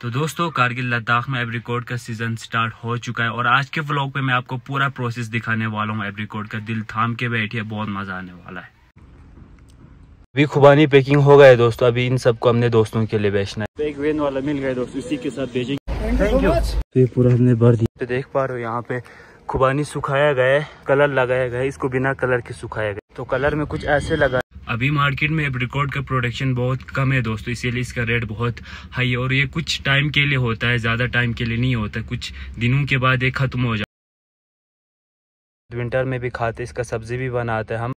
तो दोस्तों कारगिल लद्दाख में एप्रिकॉट का सीजन स्टार्ट हो चुका है और आज के व्लॉग पे मैं आपको पूरा प्रोसेस दिखाने वाला हूँ। एप्रिकॉट का दिल थाम के बैठिए, बहुत मजा आने वाला है। अभी खुबानी पैकिंग हो गया है दोस्तों, अभी इन सबको हमने दोस्तों के लिए बेचना है। एक वेन वाला मिल गया दोस्तों, इसी के साथ भेजेंगे। Thank you. तो ये पूरा हमने भर दिया। तो देख पा रहे हो यहाँ पे खुबानी सुखाया गया है, कलर लगाया गया है, इसको बिना कलर के सुखाया गया। तो कलर में कुछ ऐसे लगा। अभी मार्केट में एप्रिकॉट का प्रोडक्शन बहुत कम है दोस्तों, इसीलिए इसका रेट बहुत हाई है और ये कुछ टाइम के लिए होता है, ज्यादा टाइम के लिए नहीं होता, कुछ दिनों के बाद ये खत्म हो जाता है। विंटर में भी खाते, इसका सब्जी भी बनाते हैं हम।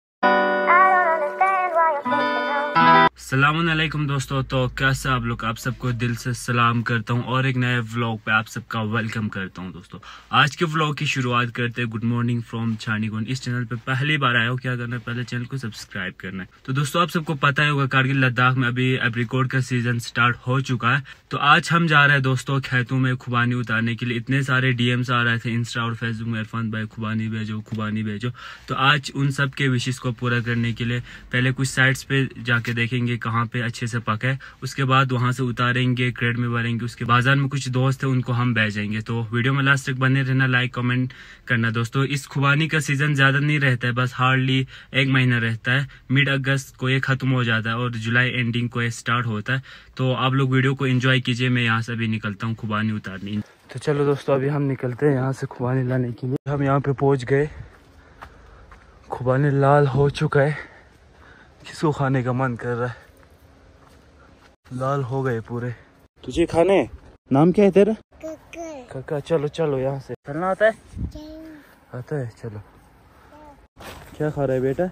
अस्सलामुअलैकुम दोस्तों, तो कैसे आप लोग, आप सबको दिल से सलाम करता हूं और एक नए व्लॉग पे आप सबका वेलकम करता हूं दोस्तों। आज के व्लॉग की शुरुआत करते हैं गुड मॉर्निंग फ्रॉम छानीगुन। इस चैनल पे पहली बार आया हो, क्या करना है, पहले चैनल को सब्सक्राइब करना है। तो दोस्तों आप सबको पता ही होगा कारगिल लद्दाख में अभी एप्रिकॉट का सीजन स्टार्ट हो चुका है। तो आज हम जा रहे हैं दोस्तों खेतों में खुबानी उतारने के लिए। इतने सारे डीएम्स आ रहे थे इंस्टा और फेसबुक में, इरफान भाई खुबानी भेजो खुबानी भेजो। तो आज उन सब के विशेष को पूरा करने के लिए पहले कुछ साइट्स पे जाके देखेंगे कहाँ पे अच्छे से पका है, उसके बाद वहां से उतारेंगे, क्रेट में भरेंगे। उसके बाजार में कुछ दोस्त है, उनको हम भेजेंगे। तो वीडियो में लास्ट तक बने रहना, लाइक कमेंट करना दोस्तों। इस खुबानी का सीजन ज्यादा नहीं रहता है, बस हार्डली एक महीना रहता है। मिड अगस्त को ये खत्म हो जाता है और जुलाई एंडिंग को ये स्टार्ट होता है। तो आप लोग वीडियो को एंजॉय कीजिए। मैं यहाँ से अभी निकलता हूँ खुबानी उतारने। तो चलो दोस्तों अभी हम निकलते हैं यहाँ से खुबानी लाने के लिए। हम यहाँ पे पहुंच गए, खुबानी लाल हो चुका है। किसको खाने का मन कर रहा है? लाल हो गए पूरे। तुझे खाने? नाम क्या है तेरा? काका। चलो चलो यहाँ से चलना आता है? आता है, चलो। क्या खा रहा है बेटा?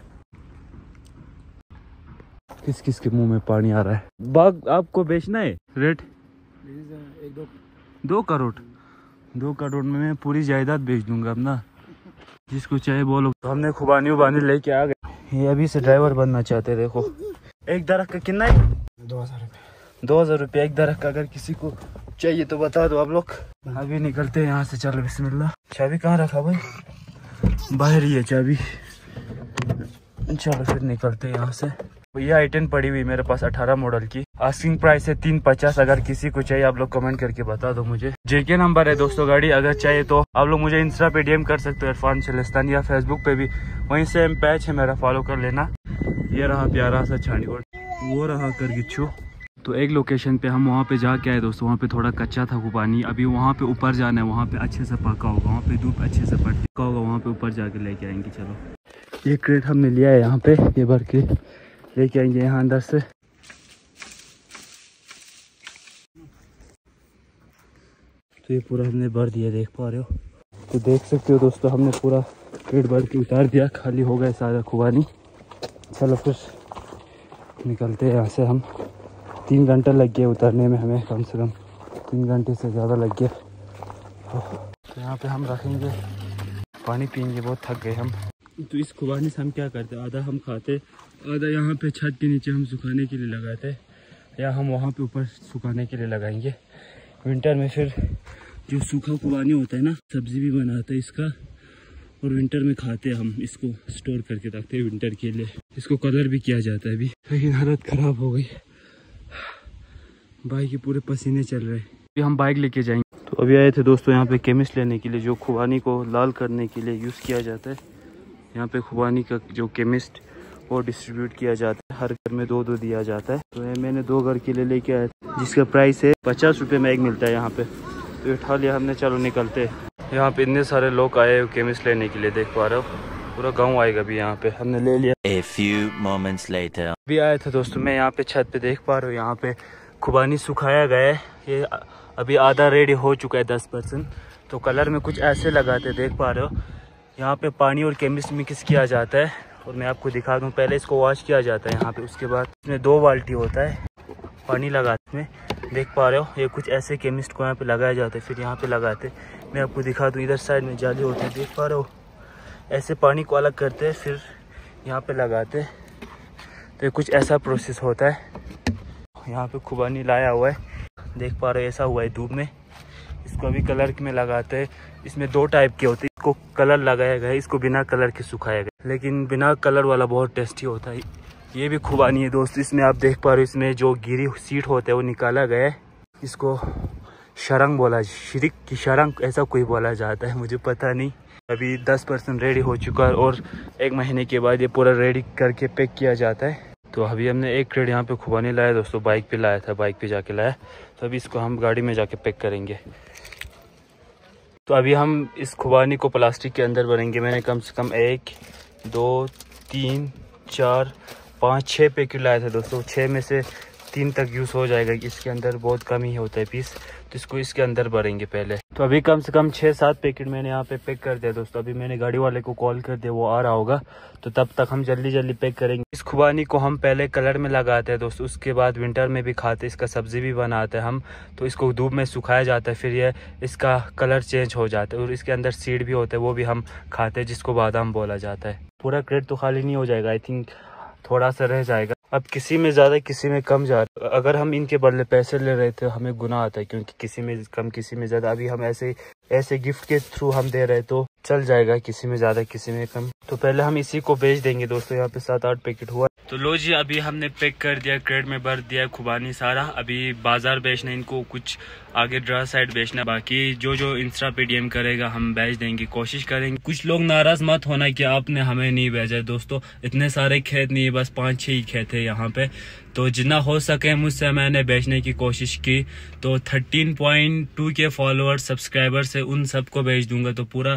किस किस के मुंह में पानी आ रहा है? बाग आपको बेचना है? रेट 2 करोड़। 2 करोड़ में मैं पूरी जायदाद बेच दूंगा अब ना, जिसको चाहे बोलो। तो हमने खुबानी उबानी लेके आ गए। ये अभी से ड्राइवर बनना चाहते। देखो एक दरख्त का कितना है? 2000 रुपये। 2000 रुपये एक दरख्त का। अगर किसी को चाहिए तो बता दो आप लोग। अभी निकलते हैं यहाँ से। चलो बिस्मिल्लाह। चाबी कहाँ रखा भाई? बाहर ही है चाबी। चलो फिर निकलते हैं यहाँ से। ये i10 पड़ी हुई मेरे पास 18 मॉडल की। आस्किंग प्राइस है 350। अगर किसी को चाहिए आप लोग कमेंट करके बता दो मुझे। जेके नंबर है दोस्तों गाड़ी। अगर चाहिए तो आप लोग मुझे इंस्टा पे डीएम कर सकते हो, इरफान चलिस्तान, या फेसबुक पे भी वहीं से पैच है मेरा, फॉलो कर लेना। ये रहा प्यारा सा छानीगुन, वो रहा करगिल। तो एक लोकेशन पे हम वहाँ पे जाके आए दोस्तों। वहाँ पे थोड़ा कच्चा था खुबानी। अभी वहाँ पे ऊपर जाना है, वहाँ पे अच्छे से पका होगा, वहाँ पे धूप अच्छे से पका होगा, वहाँ पे ऊपर जाके लेके आएंगे। चलो ये क्रेट हमने लिया है यहाँ पे, ये भर के लेके आएंगे यहाँ अंदर से। तो ये पूरा हमने भर दिया, देख पा रहे हो। तो देख सकते हो दोस्तों हमने पूरा क्रेट भर के उतार दिया, खाली हो गया सारा खुबानी। चलो फिर निकलते हैं यहाँ से। हम 3 घंटे लग गए उतरने में, हमें कम से कम 3 घंटे से ज़्यादा लग गए। तो यहाँ पे हम रखेंगे, पानी पियेंगे, बहुत थक गए हम। तो इस खुबानी से हम क्या करते हैं, आधा हम खाते, आधा यहाँ पे छत के नीचे हम सुखाने के लिए लगाते, या हम वहाँ पे ऊपर सुखाने के लिए लगाएंगे। विंटर में फिर जो सूखा खुबानी होता है ना, सब्जी भी बनाते हैं इसका, और विंटर में खाते हैं हम इसको, स्टोर करके रखते हैं विंटर के लिए। इसको कलर भी किया जाता है अभी, लेकिन हालत ख़राब हो गई, बाइक के पूरे पसीने चल रहे हैं। अभी हम बाइक लेके जाएंगे। तो अभी आए थे दोस्तों यहाँ पे केमिस्ट लेने के लिए, जो खुबानी को लाल करने के लिए यूज़ किया जाता है। यहाँ पे खुबानी का जो केमिस्ट वो डिस्ट्रीब्यूट किया जाता है, हर घर में 2-2 दिया जाता है। तो ये मैंने 2 घर के लिए लेके आया, जिसका प्राइस है 50 रुपये में एक मिलता है यहाँ पे। तो ये उठा लिया हमने। चलो निकलते हैं। यहाँ पे इतने सारे लोग आए हो केमिस्ट लेने के लिए, देख पा रहे हो, पूरा गाँव आएगा अभी यहाँ पे। हमने ले लिया। A few moments later अभी आए थे दोस्तों मैं यहाँ पे छत पे, देख पा रहे हो यहाँ पे खुबानी सुखाया गया है। ये अभी आधा रेडी हो चुका है 10%। तो कलर में कुछ ऐसे लगाते, देख पा रहे हो। यहाँ पे पानी और केमिस्ट मिक्स किया जाता है, और मैं आपको दिखा दूँ। पहले इसको वॉश किया जाता है यहाँ पे, उसके बाद इसमें 2 बाल्टी होता है, पानी लगाते में, देख पा रहे हो। ये कुछ ऐसे केमिस्ट को यहाँ पे लगाया जाता है, फिर यहाँ पे लगाते। मैं आपको दिखा दूँ, इधर साइड में जाली होती है, देख पा रहे हो। ऐसे पानी को अलग करते हैं, फिर यहाँ पे लगाते। तो ये कुछ ऐसा प्रोसेस होता है। यहाँ पे खुबानी लाया हुआ है, देख पा रहे हो, ऐसा हुआ है धूप में। इसको अभी कलर में लगाते हैं। इसमें 2 टाइप के होते हैं, इसको कलर लगाया गया है, इसको बिना कलर के सुखाया गया। लेकिन बिना कलर वाला बहुत टेस्टी होता है। ये भी खुबानी है दोस्तों। इसमें आप देख पा रहे हो, इसमें जो गिरी सीट होता है वो निकाला गया है। इसको शरंग बोला, शिरिक की शरंग ऐसा कोई बोला जाता है, मुझे पता नहीं। अभी 10% रेडी हो चुका है और 1 महीने के बाद ये पूरा रेडी करके पैक किया जाता है। तो अभी हमने 1 क्रेट यहाँ पे खुबानी लाया दोस्तों, बाइक पे लाया था, बाइक पे जाके लाया। तो अभी इसको हम गाड़ी में जाके पैक करेंगे। तो अभी हम इस खुबानी को प्लास्टिक के अंदर भरेंगे। मैंने कम से कम 1 2 3 4 5 6 पैकेट लाए थे दोस्तों। 6 में से 3 तक यूज़ हो जाएगा, इसके अंदर बहुत कम ही होता है पीस। तो इसको इसके अंदर भरेंगे पहले। तो अभी कम से कम 6-7 पैकेट मैंने यहाँ पे पैक कर दिया दोस्तों। अभी मैंने गाड़ी वाले को कॉल कर दिया, वो आ रहा होगा। तो तब तक हम जल्दी जल्दी पैक करेंगे। इस खुबानी को हम पहले कलर में लगाते हैं दोस्तों, उसके बाद विंटर में भी खाते हैं, इसका सब्जी भी बनाते हैं हम। तो इसको धूप में सुखाया जाता है, फिर ये इसका कलर चेंज हो जाता है और इसके अंदर सीड भी होता है, वो भी हम खाते हैं, जिसको बादाम बोला जाता है। पूरा क्रेट तो खाली नहीं हो जाएगा, आई थिंक थोड़ा सा रह जाएगा। अब किसी में ज़्यादा किसी में कम जा रहा है। अगर हम इनके बदले पैसे ले रहे थे हमें गुनाह आता है, क्योंकि किसी में कम किसी में ज़्यादा। अभी हम ऐसे गिफ्ट के थ्रू हम दे रहे तो चल जाएगा, किसी में ज़्यादा किसी में कम। तो पहले हम इसी को बेच देंगे दोस्तों। यहाँ पे 7-8 पैकेट हुआ। तो लो जी, अभी हमने पैक कर दिया, क्रेट में भर दिया खुबानी सारा। अभी बाजार बेचना, इनको कुछ आगे ड्रा साइड बेचना, बाकी जो इंस्टा पे डीएम करेगा हम बेच देंगे, कोशिश करेंगे। कुछ लोग नाराज मत होना कि आपने हमें नहीं भेजा दोस्तों, इतने सारे खेत नहीं, बस 5-6 ही खेत है यहाँ पे। तो जितना हो सके मुझसे मैंने बेचने की कोशिश की। तो 13.2 के फॉलोअर्स सब्सक्राइबर से उन सबको बेच दूंगा। तो पूरा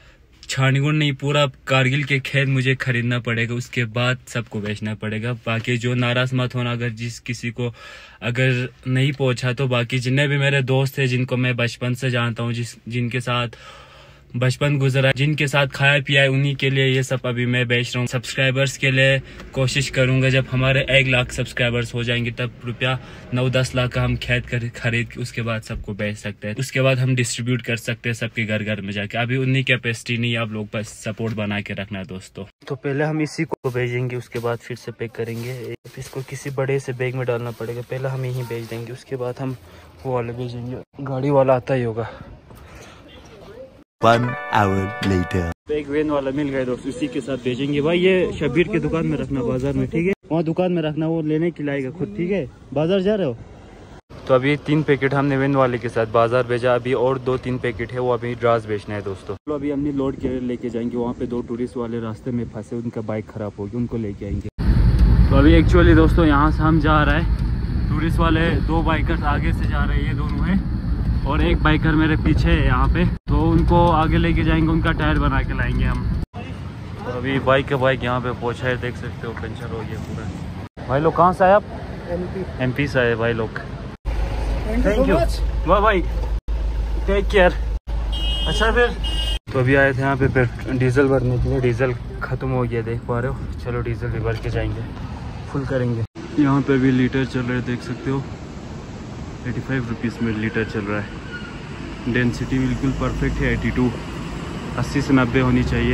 छानीगुण नहीं, पूरा कारगिल के खेत मुझे खरीदना पड़ेगा, उसके बाद सबको बेचना पड़ेगा। बाकी जो नाराज मत होना अगर जिस किसी को अगर नहीं पहुंचा। तो बाकी जितने भी मेरे दोस्त थे जिनको मैं बचपन से जानता हूँ, जिनके साथ बचपन गुजरा, जिनके साथ खाया पिया है, उन्हीं के लिए ये सब अभी मैं बेच रहा हूँ। सब्सक्राइबर्स के लिए कोशिश करूंगा जब हमारे 1 लाख सब्सक्राइबर्स हो जाएंगे तब रुपया 9-10 लाख का हम खेत खरीद के उसके बाद सबको बेच सकते हैं। उसके बाद हम डिस्ट्रीब्यूट कर सकते हैं सबके घर घर में जाके। अभी उन्हीं कैपेसिटी नहीं, आप लोग बस सपोर्ट बना के रखना दोस्तों। तो पहले हम इसी को भेजेंगे, उसके बाद फिर से पैक करेंगे। इसको किसी बड़े से बैग में डालना पड़ेगा, पहले हम यहीं भेज देंगे, उसके बाद हम वो वाले भेजेंगे। गाड़ी वाला आता ही होगा। 1 hour later. एक वैन वाला मिल गया दोस्त, उसी के साथ भेजेंगे। भाई ये शबीर के दुकान में रखना, बाजार में, ठीक है? वहाँ दुकान में रखना, वो लेने के लाएगा खुद, ठीक है? बाजार जा रहे हो? तो अभी 3 पैकेट हमने वैन वाले के साथ बाजार भेजा। अभी और 2-3 पैकेट है, वो अभी ड्रास बेचना है दोस्तों। तो अभी हमने लोड के लेके जाएंगे। वहाँ पे 2 टूरिस्ट वाले रास्ते में फंसे, उनका बाइक खराब होगी, उनको लेके आएंगे। तो अभी एक्चुअली दोस्तों यहाँ से हम जा रहे हैं, टूरिस्ट वाले 2 बाइकर्स आगे से जा रहे हैं, ये दोनों है, और एक बाइकर मेरे पीछे है यहाँ पे। तो उनको आगे लेके जाएंगे, उनका टायर बना के लाएंगे हम। तो अभी बाइक यहाँ पे पहुँचा है, देख सकते हो पंचर हो गया पूरा। भाई लोग कहाँ से आए आप? MP से आए भाई लोग। थैंक यू वाह भाई, टेक केयर। अच्छा फिर तो अभी आए थे यहाँ पे डीजल भरने के लिए। डीजल खत्म हो गया, देख पा रहे हो। चलो डीजल भी भर के जाएंगे, फुल करेंगे। यहाँ पे भी लीटर चल रहे हैं, देख सकते हो 85 रुपीज़ में लीटर चल रहा है। डेंसिटी बिल्कुल परफेक्ट है, 82, 80 से 90 होनी चाहिए।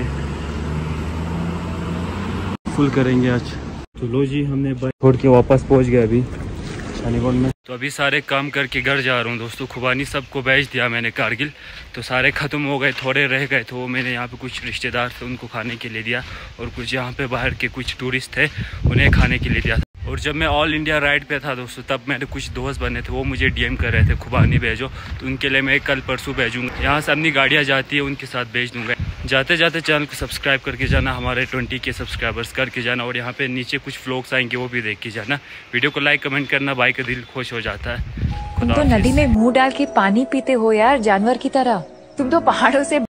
फुल करेंगे आज। तो लो जी, हमने बाइक छोड़ के वापस पहुंच गए अभी शानीगुंड में। तो अभी सारे काम करके घर जा रहा हूँ दोस्तों। खुबानी सबको बेच दिया मैंने कारगिल, तो सारे ख़त्म हो गए, थोड़े रह गए। तो वो मैंने यहाँ पे कुछ रिश्तेदार थे उनको खाने के लिए दिया, और कुछ यहाँ पे बाहर के कुछ टूरिस्ट थे उन्हें खाने के लिए दिया। और जब मैं ऑल इंडिया राइड पे था दोस्तों, तब मेरे कुछ दोस्त बने थे, वो मुझे डीएम कर रहे थे खुबानी भेजो, तो उनके लिए मैं कल परसों भेजूँगा। यहाँ से अपनी गाड़ियाँ जाती है, उनके साथ भेज दूँगा। जाते जाते चैनल को सब्सक्राइब करके जाना, हमारे 20 के सब्सक्राइबर्स करके जाना, और यहाँ पे नीचे कुछ व्लॉग्स आएंगे वो भी देख के जाना। वीडियो को लाइक कमेंट करना, भाई का दिल खुश हो जाता है। तुम तो नदी में मुंह डाल के पानी पीते हो यार, जानवर की तरह। तुम तो पहाड़ों से